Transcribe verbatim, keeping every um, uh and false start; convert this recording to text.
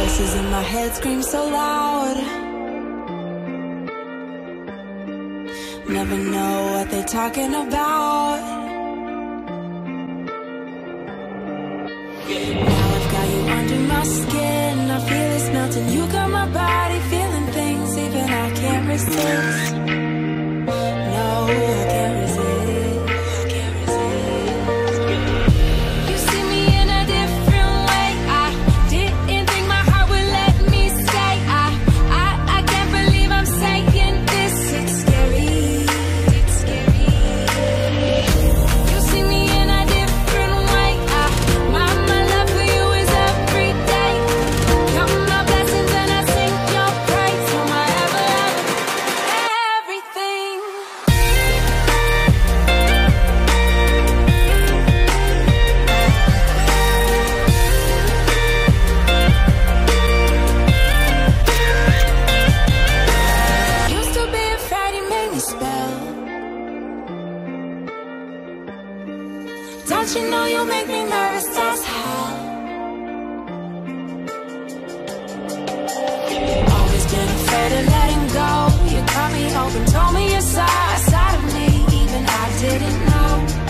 Voices in my head scream so loud. Never know what they're talking about. Now I've got you under my skin. I feel it's melting. You got my body feeling things even I can't resist. No, I can't resist. I can't resist. You see me in a different way. I didn't think my heart would let me stay. I, I, I can't believe I'm saying this. It's scary. It's scary. You see me in a different way. I, my, my love for you is every day. Count my blessings and I sing your praise. You're my ever, ever, everything. Used to be afraid you made me spell. Don't you know you make me nervous as hell? Always been afraid of letting go. You cut me open, told me your side, side of me, even I didn't know.